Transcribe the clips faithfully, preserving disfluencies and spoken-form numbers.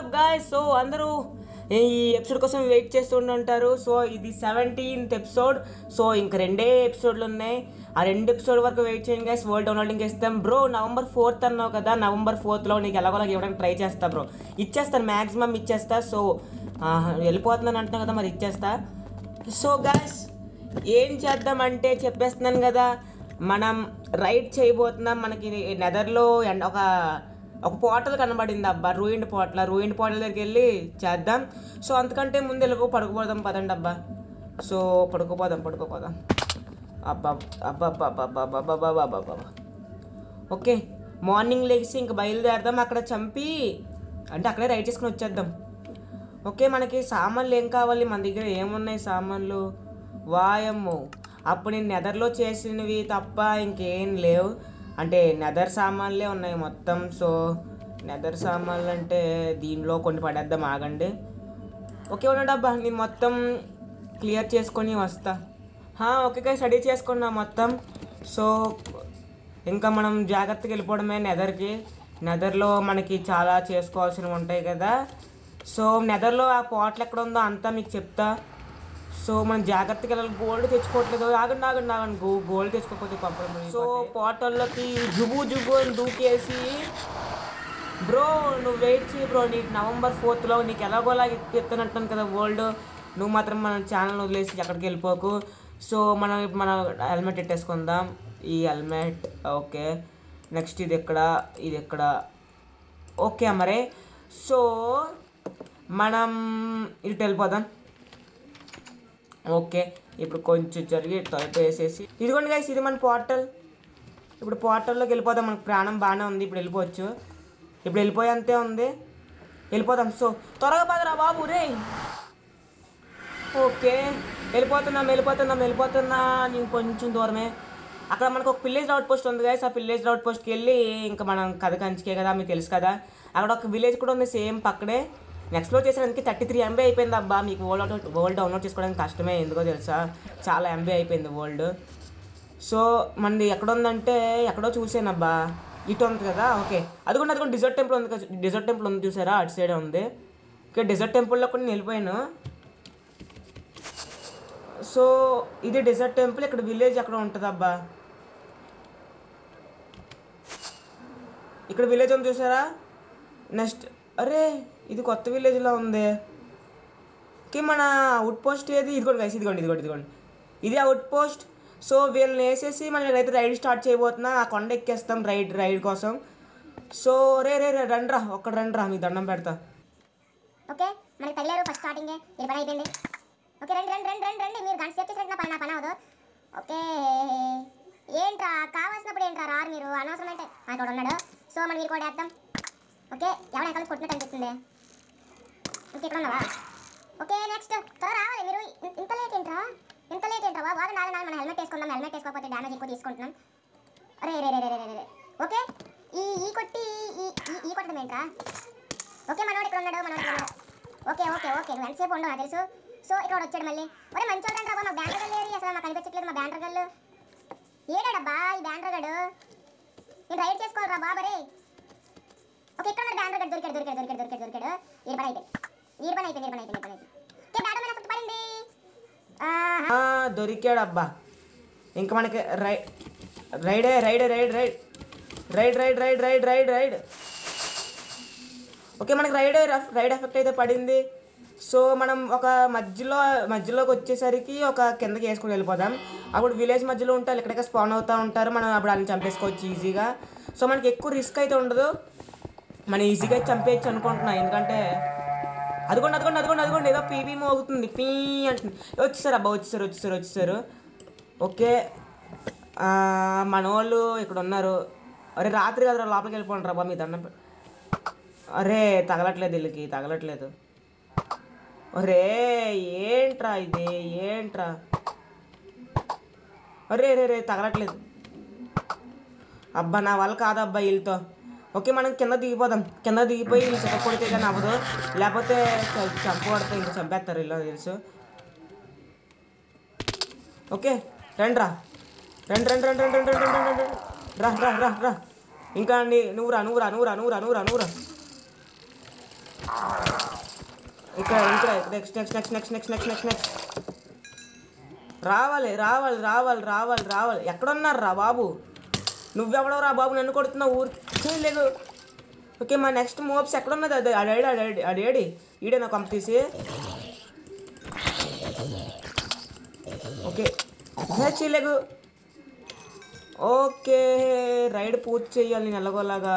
WhatsApp guys. So అందరూ ఈ episode కోసం వెయిట్ చేస్తూ ఉంటారు. సో ఇది సెవెంటీన్త్ ఎపిసోడ్. సో ఇంక రెండే ఎపిసోడ్లు ఉన్నాయి. ఆ రెండు ఎపిసోడ్ వరకు వెయిట్ చేయండి గైస్. వరల్డ్ డౌన్లోడింగ్ ఇస్తాం బ్రో. నవంబర్ ఫోర్త్ అన్నావు కదా, నవంబర్ ఫోర్త్లో నీకు ఎలాగోలాగా ఇవ్వడానికి ట్రై చేస్తా బ్రో. ఇచ్చేస్తాను, మ్యాక్సిమం ఇచ్చేస్తా. సో వెళ్ళిపోతున్నాను అంటున్నాను కదా, మరి ఇచ్చేస్తా. సో గైస్ ఏం చేద్దామంటే చెప్పేస్తున్నాను కదా, మనం రైడ్ చేయబోతున్నాం. మనకి నెదర్లో అండ్ ఒక ఒక పోర్టల్ కనబడింది అబ్బా, రూయిండ్ పోర్టల్. రూయిండ్ పోర్టల్ దగ్గరికి వెళ్ళి చేద్దాం. సో అంతకంటే ముందు వెళ్ళకు పడుకోపోదాం పదండి అబ్బా. సో పడుకోపోదాం పడుకోపోదాం అబ్బా అబ్బా అబ్బా అబ్బా అబ్బా అబ్బా అబ్బా అబ్బా. ఓకే, మార్నింగ్ లేచి ఇంక బయలుదేరదాం. అక్కడ చంపి అంటే అక్కడే రైడ్ చేసుకుని వచ్చేద్దాం. ఓకే, మనకి సామాన్లు ఏం కావాలి? మన దగ్గర ఏమున్నాయి సామాన్లు? వాయమ్మో, అప్పుడు నేను నెదర్లో చేసినవి తప్ప ఇంకేం లేవు. అంటే నెదర్ సామాన్లే ఉన్నాయి మొత్తం. సో నెదర్ సామాన్లు అంటే దీనిలో కొన్ని పడేద్దాం, ఆగండి. ఓకే ఉండండి అబ్బా, నేను మొత్తం క్లియర్ చేసుకొని వస్తా. ఓకే స్టడీ చేసుకున్నా మొత్తం. సో ఇంకా మనం జాగ్రత్తగా వెళ్ళిపోవడమే నెదర్కి. నెదర్లో మనకి చాలా చేసుకోవాల్సినవి ఉంటాయి కదా. సో నెదర్లో ఆ పోర్టల్ ఎక్కడ ఉందో అంతా మీకు చెప్తా. సో మనం జాగ్రత్తగా వెళ్ళాలి. గోల్డ్ తెచ్చుకోవట్లేదు, ఆగండి ఆగండి ఆగండి. గో గోల్డ్ తెచ్చుకోకపోతే పంపడం. సో పోర్టల్లోకి జుబు జుబు అని దూకేసి బ్రో నువ్వు వెయిట్ చేయి బ్రో. నీకు నవంబర్ ఫోర్త్లో నీకు ఎలాగోలా ఎత్తునట్టాను కదా వరల్డ్. నువ్వు మాత్రం మన ఛానల్ వదిలేసి ఎక్కడికి వెళ్ళిపోకు. సో మనం ఇప్పుడు మన హెల్మెట్ పెట్టేసుకుందాం. ఈ హెల్మెట్ ఓకే. నెక్స్ట్ ఇది ఎక్కడ, ఇది ఎక్కడ? ఓకే మరే. సో మనం ఇటు వెళ్ళిపోదాం. ఓకే, ఇప్పుడు కొంచెం జరిగి తలుపు వేసేసి ఇదిగోండి గైస్, ఇది మన పోర్టల్. ఇప్పుడు పోర్టల్లోకి వెళ్ళిపోదాం. మనకు ప్రాణం బాగానే ఉంది, ఇప్పుడు వెళ్ళిపోవచ్చు. ఇప్పుడు వెళ్ళిపోయి అంతే ఉంది, వెళ్ళిపోదాం. సో త్వరగా పదరా బాబు రే. ఓకే వెళ్ళిపోతున్నాం వెళ్ళిపోతున్నాం వెళ్ళిపోతున్నా. నేను కొంచెం దూరమే. అక్కడ మనకు ఒక విలేజ్ అవుట్ పోస్ట్ ఉంది గైస్. ఆ విలేజ్ అవుట్ పోస్ట్కి వెళ్ళి ఇంకా మనం కథ కంచికే కదా, మీకు తెలుసు కదా. అక్కడ ఒక విలేజ్ కూడా ఉంది సేమ్ పక్కనే. ఎక్స్ప్లోర్ చేసేదానికి థర్టీ త్రీ ఎంబీ అయిపోయింది అబ్బా. మీకు వరల్డ్ వరల్డ్ డౌన్లోడ్ చేసుకోవడానికి కష్టమే, ఎందుకో తెలుసా, చాలా ఎంబీ అయిపోయింది వరల్డ్. సో మనది ఎక్కడ ఉందంటే ఎక్కడో చూసాను అబ్బా, ఇటు ఉంది కదా. ఓకే అదిగోండి అదిగోండి డిజర్ట్ టెంపుల్ ఉంది కదా, డిజర్ట్ టెంపుల్ ఉంది చూసారా, అటు సైడ్ ఉంది. ఓకే డిజర్ట్ టెంపుల్లో కూడా నేను వెళ్ళిపోయాను. సో ఇది డిజర్ట్ టెంపుల్. ఇక్కడ విలేజ్ ఎక్కడ ఉంటుంది అబ్బా, ఇక్కడ విలేజ్ ఉంది చూసారా. నెక్స్ట్ అరే ఇది కొత్త విలేజ్లో ఉంది. ఓకే మన అవుట్ పోస్ట్ ఏది? ఇదిగోండి గైస్, ఇదిగోండి ఇదిగోండి ఇదిగోండి ఇది అవుట్ పోస్ట్. సో వీళ్ళని వేసేసి మనం అయితే రైడ్ స్టార్ట్ చేయబోతున్నా. ఆ కొండ ఎక్కేస్తాం రైడ్ రైడ్ కోసం. సో రే రే రే రండ్రా, ఒక్కడ రండ్రా, మీకు దండం పెడతా. ఓకే మనకి తగిలారు ఫస్ట్ స్టార్టింగ్, ఇది పని అయిపోయింది. ఓకే రండి రండి రండి రండి రండి, మీరు గంట సేపు చేసినట్టు నా పని నా పని అవదు. ఓకే ఏంట్రా కావాల్సినప్పుడు ఏంట్రా రారు మీరు, అనవసరం అంటే అక్కడ ఉన్నాడు. సో మనం మీరు కూడా వేద్దాం. ఓకే ఎవరైనా కలిసి కొట్టినట్టు అనిపిస్తుంది. ఓకే ఇక్కడ ఉన్నావా? ఓకే నెక్స్ట్ త్వర రావాలి మీరు. ఇంత లేట్ ఏంట్రా, ఇంత లేట్ ఏంట్రా బాబు? వాడు నాలుగు నాలుగు మనం హెల్మెట్ వేసుకుందాం. హెల్మెట్ వేసుకోకపోతే డ్యామేజ్ ఎక్కువ తీసుకుంటున్నాం. అరే రే రే రే రే రే ఓకే ఈ ఈ కొట్టి ఈ ఈ కొట్టడం ఏంట్రా? ఓకే మనోడు ఇక్కడ ఉన్నాడు, మనోడు ఇక్కడ ఉన్నాడు. ఓకే ఓకే ఓకే నువ్వు ఎంతసేపు ఉండవు నాకు తెలుసు. సో ఇక్కడ వచ్చాడు మళ్ళీ. ఒరే మంచి వాళ్ళంటారా బాబు, మా బ్యాండర్ గల్లు ఏరి అసలు నాకు కనిపించట్లేదు. మా బ్యాండర్ గల్లు ఏడాడబ్బా ఈ బ్యాండర్ గడు? నేను రైడ్ చేసుకోవాలరా బాబరే. ఓకే ఇక్కడ ఉన్నాడు బ్యాండర్ గడు. దొరికాడు దొరికాడు దొరికాడు దొరికాడు దొరికాడు ఈ పని అయిపోయింది ఈ పని అయిపోయింది ఈ పని అయిపోయింది ఈ పని అయిపోయింది. ఓకే బ్యాండర్ మీద ఎఫెక్ట్ పడింది. దొరికాడు అబ్బా. ఇంకా మనకి రైడ్ రైడే raid raid raid raid raid raid raid raid raid okay మనకి రైడ్ రైడ్ ఎఫెక్ట్ అయితే పడింది. సో మనం ఒక మధ్యలో మధ్యలోకి వచ్చేసరికి ఒక కిందకి వేసుకొని వెళ్ళిపోదాం. అప్పుడు విలేజ్ మధ్యలో ఉంటారు, ఎక్కడెక్కడ స్పాన్ అవుతూ ఉంటారు. మనం అప్పుడు వాళ్ళని చంపేసుకోవచ్చు ఈజీగా. సో మనకి ఎక్కువ రిస్క్ అయితే ఉండదు, మనం ఈజీగా చంపేయచ్చు అనుకుంటున్నా. ఎందుకంటే అదిగోండి అదిగోండి అదిగోండి అదిగోండి ఏదో పీపీ మోగుతుంది, పీ అంటుంది. వచ్చేసారు అబ్బా, వచ్చేసారు వచ్చేసారు వచ్చేసారు ఓకే మన వాళ్ళు ఇక్కడ ఉన్నారు. అరే రాత్రి కదా లోపలికి వెళ్ళిపోండి అబ్బా, మీ దండం. అరే తగలట్లేదు వీళ్ళకి, తగలట్లేదు. అరే ఏంట్రా ఇది ఏంట్రా? అరే రే రే తగలట్లేదు అబ్బా, నా వల్ల కాదబ్బా వీళ్ళతో. ఓకే మనం కింద దిగిపోదాం. కింద దిగిపోయి వీళ్ళు చెత్తకొడితే కానీ అవ్వదు, లేకపోతే చంపబడితే ఇంకా చంపేస్తారు ఇలా తెలుసు. ఓకే రండి రా రండి రండి రండి రండి రండి రండి రండి రా రా రా రా ఇంకా నీ నువ్వురా నువ్వురా నువ్వురా నువ్వురా నువ్వురా నువ్వురా ఇక్కడ ఇక్కడ next next next next next next next next రావాలి రావాలి రావాలి రావాలి రావాలి. ఎక్కడున్నారు రా బాబు? నువ్వెవడో రా బాబు, నన్ను కొడుతున్నావు ఊరికి లేదు. ఓకే మా నెక్స్ట్ మోబ్స్ ఎక్కడున్నది? అది అడేడి అడేడి అడేడి ఈడే నాకు కంప్లీసి. ఓకే చేయలేగు. ఓకే రైడ్ పూర్తి చేయాలి నేను ఎలాగోలాగా.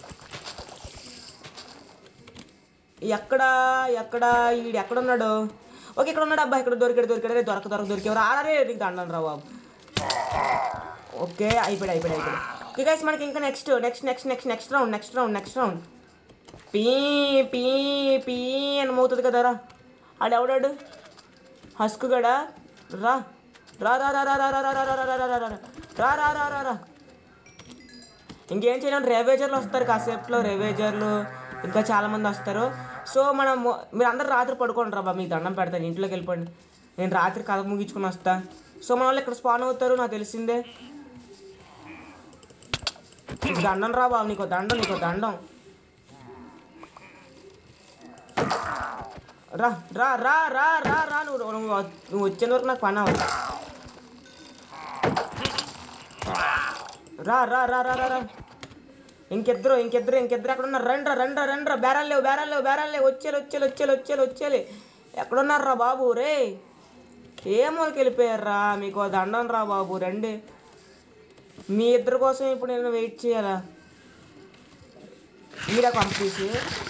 ఎక్కడ ఎక్కడ ఈడు ఎక్కడున్నాడు? ఓకే ఇక్కడ ఉన్నాడు అబ్బా, ఇక్కడ దొరికాడు దొరికాడు రే దొరక దొరక దొరికేవారు ఆడరే నీకు దండను రా బాబు. ఓకే అయిపోయాడు అయిపోయాడు అయిపోయాడు. ఓకే గైస్ మనకి ఇంకా next next next next next round next round next round పీ పీ పీ అని మోతుంది కదరా. ఆడు ఎవడాడు? హస్క్ గడా రా రా రా రా రా రా రా రా రా రా రా రా రా రా రా రా రా. ఇంకేం చేయలేం, రేవేజర్లు వస్తారు కాసేపులో, రేవేజర్లు ఇంకా చాలామంది వస్తారు. సో మనం మీరు అందరు రాత్రి పడుకోండి రా బాబు, మీకు దండం పెడతాను, ఇంట్లోకి వెళ్ళిపోండి. నేను రాత్రి కథ ముగించుకొని వస్తా. సో మన వాళ్ళు ఇక్కడ స్పాన్ అవుతారు నాకు తెలిసిందే. నీకు దండం రా బాబు, నీకు దండం నీకు దండం. రా రా రా రా రా రా నువ్వు నువ్వు నువ్వు వచ్చేంత వరకు నాకు పని అవ్వదు. రా రా రా రా రా ఇంకిద్దరు ఇంకిద్దరు ఇంకిద్దరు ఎక్కడ ఉన్నారు? రండ్రా రండ్రా రండ్రా. బేరాలు లేవు బేరాలు లేవు బేరాలు లేవు. వచ్చేలు వచ్చేలు వచ్చేలు వచ్చేలు వచ్చేలి. ఎక్కడున్నారా బాబు? రే ఏమోకి వెళ్ళిపోయారా? మీకు దండం రా బాబు, రండి. మీ ఇద్దరి కోసం ఇప్పుడు నేను వెయిట్ చేయాలా? మీరా పంపించి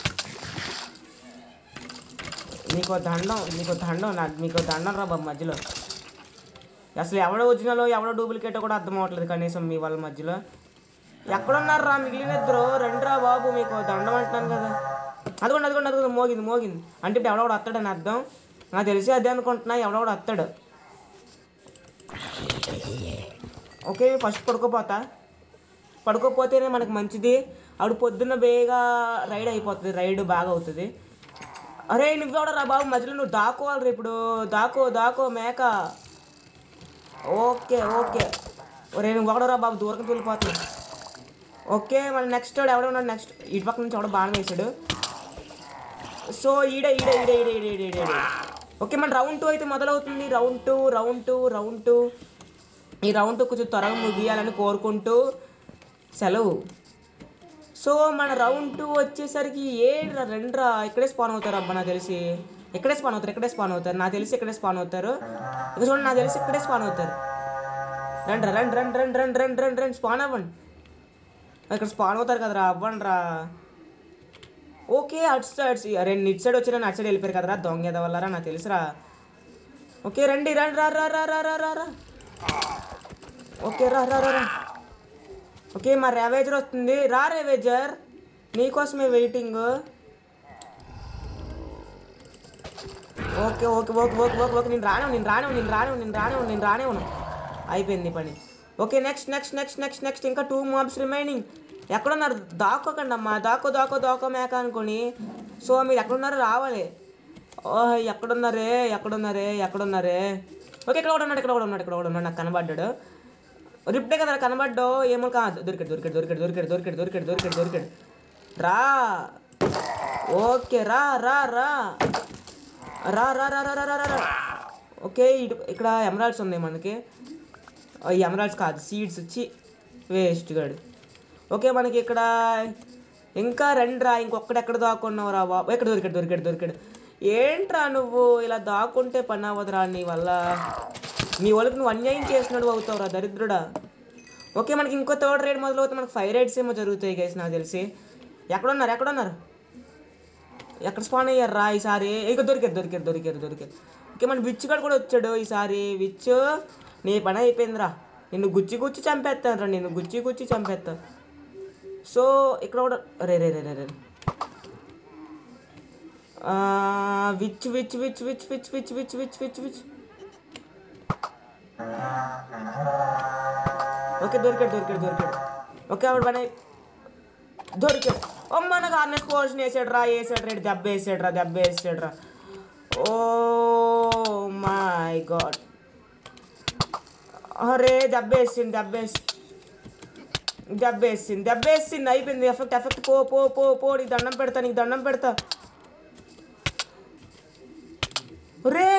మీకు దండం మీకు దండం నాకు మీకు దండం రా బాబు. మధ్యలో అసలు ఎవడో ఒరిజినల్ ఎవడో డూప్లికేటో కూడా అర్థం అవ్వట్లేదు కనీసం మీ వాళ్ళ మధ్యలో. ఎక్కడున్నారు రా మిగిలిన ఇద్దరు? రండిరా బాబు, మీకు దండం అంటున్నాను కదా. అదిగోండి అదిగోండి అదిగోండి మోగింది మోగింది అంటే ఇప్పుడు ఎవడో కూడా వస్తాడని అర్థం. నాకు తెలిసి అదే అనుకుంటున్నా, ఎవడో కూడా వస్తాడు. ఓకే ఫస్ట్ పడుకోపోతా, పడుకోపోతేనే మనకు మంచిది. ఆవిడ పొద్దున్న బేగా రైడ్ అయిపోతుంది, రైడ్ బాగా అవుతుంది. అరే నువ్వెవడ రా బాబు? మధ్యలో నువ్వు దాకోవాలి రా ఇప్పుడు. దాకో దాకో మేక. ఓకే ఓకే ఒరే నువ్వు ఒకడరా బాబు, దూరం వెళ్ళిపోతుంది. ఓకే మన నెక్స్ట్ వాడు ఎవడో ఉన్నాడు. నెక్స్ట్ ఇటు పక్క నుంచి ఎవడో బాగా వేసాడు. సో ఈడే ఈడే ఈడే ఈడే ఈడే ఈడే ఈడే ఓకే మన రౌండ్ టూ అయితే మొదలవుతుంది. Round two round two round two ఈ రౌండ్ టూ కొంచెం త్వరగా ముగియాలని కోరుకుంటూ సెలవు. సో మన రౌండ్ టూ వచ్చేసరికి ఏడ్రా రెండ్రా ఇక్కడే స్పాన్ అవుతారు అబ్బా. నాకు తెలిసి ఇక్కడే స్పాన్ అవుతారు ఇక్కడే స్పాన్ అవుతారు నాకు తెలిసి ఇక్కడే స్పాన్ అవుతారు. ఇక చూడండి నాకు తెలిసి ఇక్కడే స్పాన్ అవుతారు. రండి రండి రండి రండి రండి రండి రండి రండి స్పాన్ అవ్వండి. ఇక్కడ స్పాన్ అవుతారు కదరా, అవ్వండి రా. ఓకే అటు సైడ్ రెండు ఇటు సైడ్ వచ్చి అటు సైడ్ వెళ్ళిపోయారు కదరా దొంగ ఎదవల్లరా, నాకు తెలుసురా. ఓకే రండి రండి రా రా రా రా రా రా ఓకే రా రా రా రా ఓకే మా రేవేజర్ వస్తుంది. రా రేవేజర్ నీకోసమే waiting. Okay okay okay okay okay okay నేను రానే నేను రానే నేను రానే నేను రానే నేను రానే ఉన్నాను. అయిపోయింది పని. Okay next next next next next ఇంకా టూ మాబ్స్ రిమైనింగ్. ఎక్కడున్నారు? దాక్కోకండి అమ్మా, దాక్కో దాక్కో దాక్కో మేక అనుకొని. సో మీరు ఎక్కడున్నారో రావాలి. ఓహ్ ఎక్కడున్నారే ఎక్కడున్నారే ఎక్కడున్నారే ఓకే ఇక్కడ కూడా ఉన్నాడు ఇక్కడ కూడా ఉన్నాడు ఇక్కడ కూడా ఉన్నాడు నాకు కనబడ్డాడు. రిప్టే కదా కనబడ్డాడు. ఏమో కాదు దొరికాడు దొరికాడు దొరికాడు దొరికాడు దొరికాడు దొరికాడు దొరికాడు దొరికాడు రా. ఓకే రా రా రా రా రా రా రా రా రా ఓకే ఇటు ఇక్కడ ఎమరాల్డ్స్ ఉన్నాయి మనకి. ఎమరాల్డ్స్ కాదు సీడ్స్ వచ్చి వేస్ట్ గాడు. ఓకే మనకి ఇక్కడ ఇంకా రెండ్రా ఇంకొకటి ఎక్కడ దాక్కున్నావు రా బాబు. ఎక్కడ దొరికాడు దొరికాడు దొరికాడు. ఏంట్రా నువ్వు ఇలా దాక్కుంటే పని అవ్వదురా నీ వల్ల. నీ వాళ్ళకి నువ్వు అన్యాయం చేసినాడు అవుతావురా దరిద్రుడా. ఓకే మనకి ఇంకో థర్డ్ రైడ్ మొదలవుతుంది. మనకి ఫైవ్ రైడ్స్ ఏమో జరుగుతాయి గైస్ నాకు తెలిసి. ఎక్కడున్నారు ఎక్కడున్నారు ఎక్కడ స్పాన్ అయ్యారు రా ఈసారి? ఇక దొరికారు దొరికారు దొరికారు దొరికారు ఓకే మన విచ్ గాడు కూడా వచ్చాడు ఈసారి. విచ్ నీ పని అయిపోయిందిరా, నిన్ను గుచ్చి గుచ్చి చంపేస్తాను రా, నిన్ను గుచ్చి గుచ్చి చంపేస్తాను. సో ఇక్కడ కూడా రే రే రే రే రే witch witch witch witch witch witch witch witch witch witch okay దొరికాడు దొరికాడు దొరికాడు ఓకే ఆవిడ పని దొరికాడు. అమ్మ నాకు ఆర్నెస్ పోర్షన్ వేసాడు రా వేసాడు రేటు దెబ్బ వేసాడు రా దెబ్బ వేసాడు రా. ఓ మై గాడ్ అరే దెబ్బ వేసింది దెబ్బ వేసి దెబ్బ వేసింది దెబ్బ వేసింది అయిపోయింది. ఎఫెక్ట్ ఎఫెక్ట్ పో పో పో పో నీకు దండం పెడతా నీకు దండం పెడతా. రే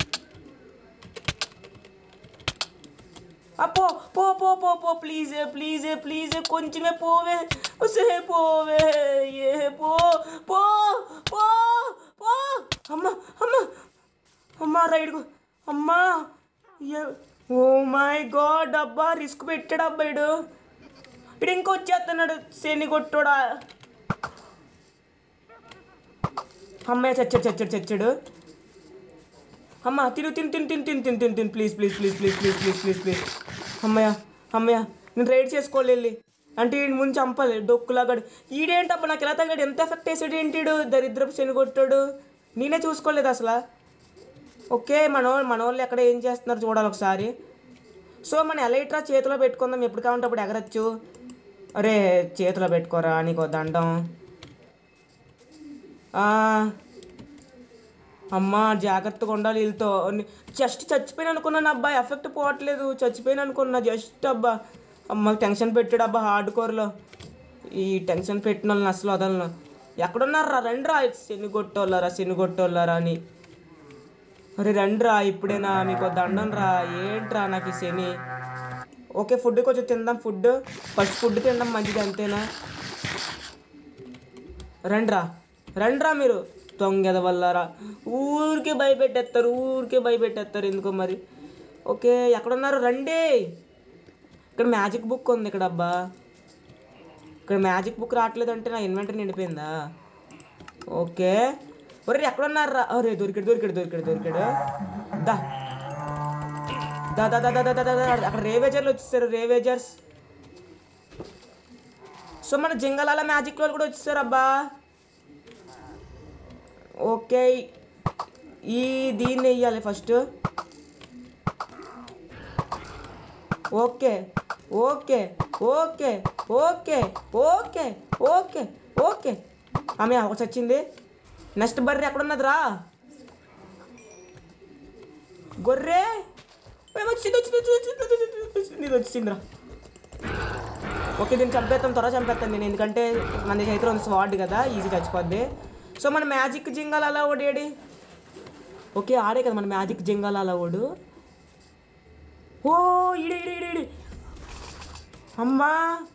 పో పో పో పో పో ప్లీజ్ ప్లీజ్ ప్లీజ్ కొంచెమే పోవే సే పోవే ఏ పో పో పో పో అమ్మ అమ్మ అమ్మ రైడ్కు అమ్మా ఓ మై గాడ్ అబ్బా రిస్క్ పెట్టాడు అబ్బాయిడు ఇడు ఇంకొచ్చేస్తున్నాడు శని కొట్టుడా అమ్మాయి చచ్చాడు చచ్చాడు చచ్చాడు అమ్మ తిను తిను తిను తిను తిను తిను తిను తిను please please please please please please please please అమ్మయ్య అమ్మయ్య నేను రైడ్ చేసుకోవాలి వెళ్ళి అంటే ఈయన ముందు చంపాలి డొక్కులాగాడు ఈడేంటబ్బా నాకు ఎలా తగ్గాడు ఎంత ఎఫెక్ట్ వేసాడు ఏంటిడు దరిద్రపు శని కొట్టాడు నేనే చూసుకోలేదు అసలు ఓకే మన మన వాళ్ళు ఎక్కడ ఏం చేస్తున్నారు చూడాలి ఒకసారి సో మన ఎలైట్రా చేతిలో పెట్టుకుందాం ఎప్పుడు కావాలంటే అప్పుడు ఎగరచ్చు అరే చేతిలో పెట్టుకోరా నీకు దండం అమ్మ జాగ్రత్తగా ఉండాలి వీళ్ళతో జస్ట్ చచ్చిపోయిన అనుకున్నాను అబ్బా ఎఫెక్ట్ పోవట్లేదు చచ్చిపోయిన అనుకున్నా జస్ట్ అబ్బా అమ్మ టెన్షన్ పెట్టాడు అబ్బా హార్డ్ కోర్లో ఈ టెన్షన్ పెట్టిన వాళ్ళని అసలు వదలను ఎక్కడున్నారా రండిరా శని కొట్టోళ్ళరా శని కొట్టోళ్ళరా అని అరే రండిరా ఇప్పుడేనా మీకు దండం రా ఏంట్రా నాకు ఈ శని ఓకే ఫుడ్ కొంచెం తిందాం ఫుడ్ ఫస్ట్ ఫుడ్ తినడం మంచిది అంతేనా రండిరా రండిరా మీరు తొంగెద వల్లరా ఊరికే భయపెట్టేస్తారు ఊరికే భయపెట్టేస్తారు ఎందుకో మరి ఓకే ఎక్కడున్నారు రండి ఇక్కడ మ్యాజిక్ బుక్ ఉంది ఇక్కడ అబ్బా ఇక్కడ మ్యాజిక్ బుక్ రావట్లేదు అంటే నా ఇన్వెంటరీ నిండిపోయిందా ఓకే ఒరే ఎక్కడున్నారా అరే దొరికాడు దొరికాడు దొరికాడు దొరికాడు దా దా దా దా దా దా దా అక్కడ రేవేజర్లు వచ్చేసారు రేవేజర్స్ సో మన జింగలాల మ్యాజిక్ వాళ్ళు కూడా వచ్చేసారు అబ్బా ఓకే ఈ దీన్ని వేయాలి first okay okay okay okay okay okay okay ఆమె ఒకటి వచ్చింది నెక్స్ట్ బర్రె ఎక్కడ ఉన్నదిరా గొర్రె వచ్చింది వచ్చింది ఇది వచ్చిందిరా ఓకే దీన్ని చంపేస్తాం త్వరగా చంపేస్తాను నేను ఎందుకంటే మన చేతిలో ఉంది స్వాడ్ కదా ఈజీ చచ్చిపోద్ది సో మన మ్యాజిక్ జింగాల్ అలా ఓడేడి ఓకే ఆడే కదా మన మ్యాజిక్ జింగాల్ అలా ఓడు ఓ ఇడి ఇడి ఇడి ఇడి అమ్మా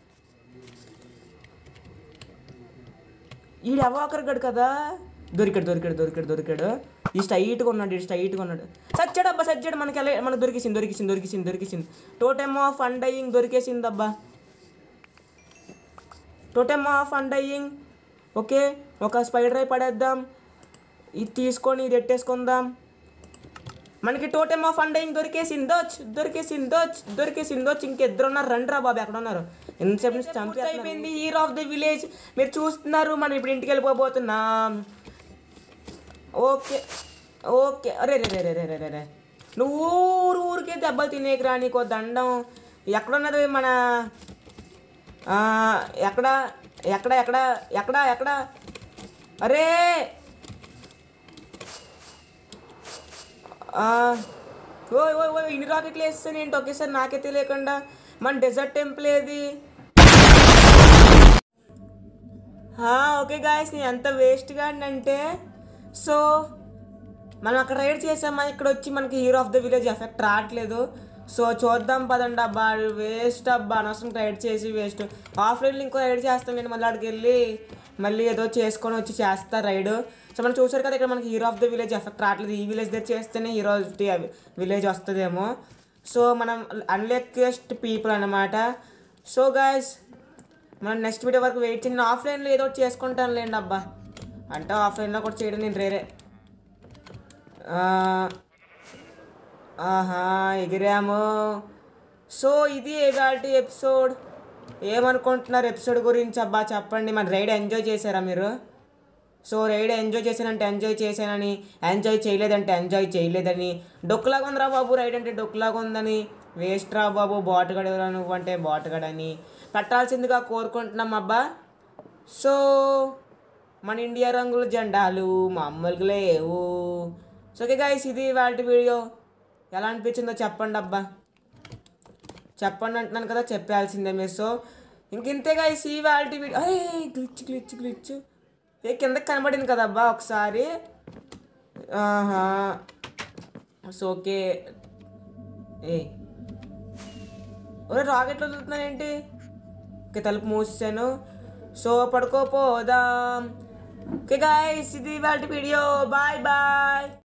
ఈడు అవాకరగడు కదా దొరికాడు దొరికాడు దొరికాడు దొరికాడు ఈ స్ట్రైట్గా ఉన్నాడు ఈ స్ట్రైట్గా ఉన్నాడు సచ్చాడు అబ్బా సచ్చాడు మనకి ఎలా మనకు దొరికేసింది దొరికేసింది దొరికేసింది దొరికేసింది టోటెమ్ ఆఫ్ అండయింగ్ దొరికేసింది అబ్బా టోటెమ్ ఆఫ్ అండయింగ్ ఓకే ఒక స్పైడర్ అయి పడేద్దాం ఇది తీసుకొని ఇది ఎట్టేసుకుందాం మనకి టోటెమ్ ఆఫ్ అండయింగ్ దొరికేసిందోచ్ దొరికేసిందోచ్ దొరికేసిందోచ్ ఇంకెద్దరు ఉన్నారు రండిరా బాబు ఎక్కడ ఉన్నారు ఎంతసేపు నుంచి చంపి అయిపోయింది హీరో ఆఫ్ ది విలేజ్ మీరు చూస్తున్నారు మనం ఇప్పుడు ఇంటికి వెళ్ళిపోబోతున్నాం ఓకే ఓకే అరే రే రే రే రే రే రే నువ్వు ఊరు ఊరికే దెబ్బలు తినేకిరా నీకో దండం ఎక్కడున్నది మన ఎక్కడ ఎక్కడ ఎక్కడ ఎక్కడ ఎక్కడ అరే ఓ ఓ ఓ ఇన్ని రాకెట్లు వేస్తాను ఏంటి ఒకేసారి నాకే తెలియకుండా మన డెజర్ట్ టెంపుల్ ఏది ఓకే గాయస్ నేను ఎంత వేస్ట్గా అంటే సో మనం అక్కడ రైడ్ చేసామా ఇక్కడ వచ్చి మనకి hero of the village effect రావట్లేదు సో చూద్దాం పదండి అబ్బా వేస్ట్ అబ్బా అనవసరం రైడ్ చేసి వేస్ట్ ఆఫ్లైన్లో ఇంకో రైడ్ చేస్తాం నేను మళ్ళీ అక్కడికి వెళ్ళి మళ్ళీ ఏదో చేసుకొని వచ్చి చేస్తా రైడ్ సో మనం చూసారు కదా ఇక్కడ మనకి hero of the village effect రావట్లేదు ఈ విలేజ్ దగ్గర చేస్తేనే హీరో ఆఫ్ ది విలేజ్ వస్తుందేమో సో మనం అన్లెక్కెస్ట్ పీపుల్ అనమాట సో గాయస్ మనం నెక్స్ట్ వీడియో వరకు వెయిట్ చేయండి నేను ఆఫ్లైన్లో ఏదో ఒకటి చేసుకుంటాను లేండి అబ్బా అంటే ఆఫ్లైన్లో కూడా చేయడం నేను రేరే ఆహా ఎగిరాము సో ఇది ఇవాల్టి ఎపిసోడ్ ఏమనుకుంటున్నారు ఎపిసోడ్ గురించి అబ్బా చెప్పండి మన రైడ్ ఎంజాయ్ చేశారా మీరు సో రైడ్ ఎంజాయ్ చేశానంటే ఎంజాయ్ చేశానని ఎంజాయ్ చేయలేదంటే ఎంజాయ్ చేయలేదని డొక్కులాగా ఉందిరా బాబు రైడ్ అంటే డొక్కులాగా ఉందని వేస్ట్ రా బాబు బాటుగడరా నువ్వు అంటే బాటుగడని కట్టాల్సిందిగా కోరుకుంటున్నాం అబ్బా సో మన ఇండియా రంగుల జెండాలు మామూలుగా లేవు సో ఓకే గైస్ ఇది వాళ్ళ వీడియో ఎలా అనిపించిందో చెప్పండి అబ్బా చెప్పండి అంటున్నాను కదా చెప్పాల్సిందే మీరు సో ఇంకింతే గైస్ ఈ వాళ్ళ వీడియో గ్లిచ్ గ్లిచ్ గ్లిచ్ ఏ కిందకి కనబడింది కదా అబ్బా ఒకసారి ఆహా సో ఓకే ఏ ఒరే రాకెట్లు వదులుతున్నాను ఏంటి? ఓకే తలుపు మూసాను. సో పడుకోపోదాం. ఓకే గాయ్స్ ఇది వాళ్ళ వీడియో. Bye bye.